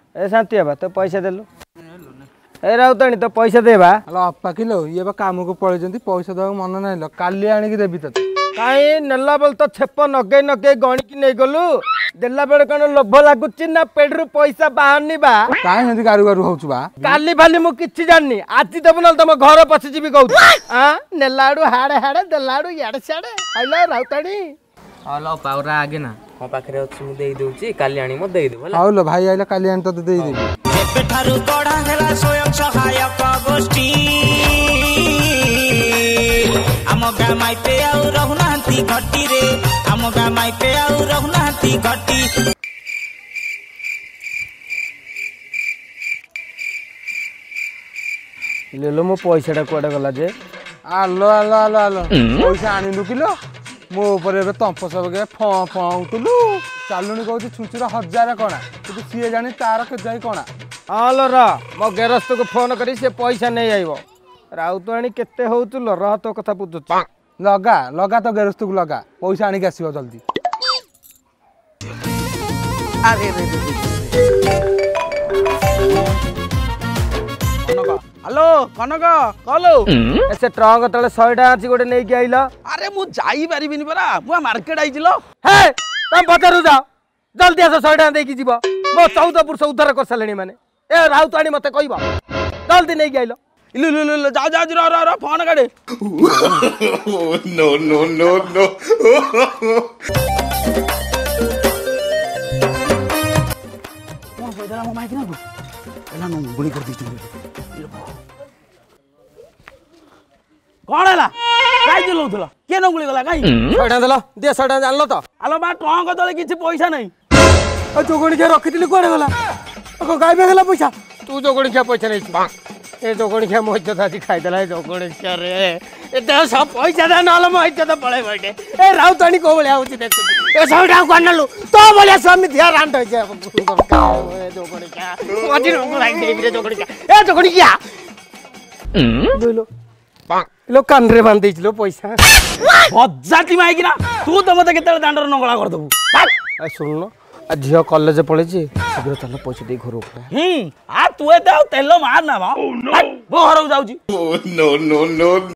ए शांति बाबा तो पैसा देलु ए राउतानी तो पैसा देबा हेलो अपा किलो ये बा काम को पळेजंती पैसा दवा मन नाइलो काली आनी की देबी तते काई नेला बोल तो छेप नगे नगे गणी की नै गलु देला बेले कन लोभ लागुची ना पेडरू पैसा बाहरनी बा काई हंदी गारु गारु होउछु बा काली भाली मु किछि जाननी आज देब न तम घर पछि जीबी कहू हां नेलाडू हाडे हाडे देलाडू याडे साडे आइलो राउतानी हलो पावरा आगे ना मो पाखरे अछि मु देई दोउची काली आनी मो देई देबो हाउ लो भाई आइला काली आनी तो देई देबी एबे थारु तोडा हेला स्वयं सहायक गोष्ठी आम गा माइपे आउ रहुनांती घटी रे आम गा माइपे आउ रहुनांती घटी ले लो मो पैसाटा कोडा गला जे आलो आलो आलो आलो पैसा आनिलु किलो मो ऊपर एबे तंप सब के फ फ उठलु चालुनी कहू छुचुरा 1000 कोना तू सीए जानी तार के जाई कोना हालो र मो गेरस्त को फोन करी से पैसा नै आइबो राउतानी केते होउतु ल र तो कथा बुझु लगा लगा तो गेरस्त को लगा पैसा आनी के आसीबो जल्दी अरे रे हेलो कनक कलो ऐसे ट्रंक तले 100 टा आछि गोटे नै के आइला अरे मु जाई परिबिनी परा मु मार्केट आइजिलो हे तुम बजारु जाओ जल्दी आस 100 टा देकी जीवो मो 14 पुरुष उद्धार कर सलेनी माने ए राउतानी मते कहबो जल्दी नै के आइलो इलु लु लु जा जा रो फोन काडे नो नो नो नो कोन होइदा मो माइक ना तू एला नो गुली कर दिछु कौन है कहीं चलाऊल किए नंगुली गला कहीं 100 टा देलो दे 100 टा जानलो तो आलो बा ट्रंक तले किछि पैसा नहीं आ जोगणी के रखितिली कोडे गला को गाय बे गला पैसा तू जोगणी के पैसा नै ए जोगणी के मो इज्जत आज खाइ देला जोगणी के रे एते सब पैसा दे नल मो इज्जत पळे बैठे ए राउतानी को बळे आउची देख ए 100 टा कोनलु तो बळे स्वामी ध्यान रांड हो जे जोगणी के मजी रंग लाइन दे रे जोगणी के ए जोगणी किया बोलो लो कान रे बांध देइलो पैसा बजाती माइक ना तू तो मते केते दांडर नंगला कर दबु आ सुन आ झियो कॉलेज पळे छी शीघ्र चल पैसा दे घर उठा आ तू ए तेल मार ना बा वो घर जाउची नो नो नो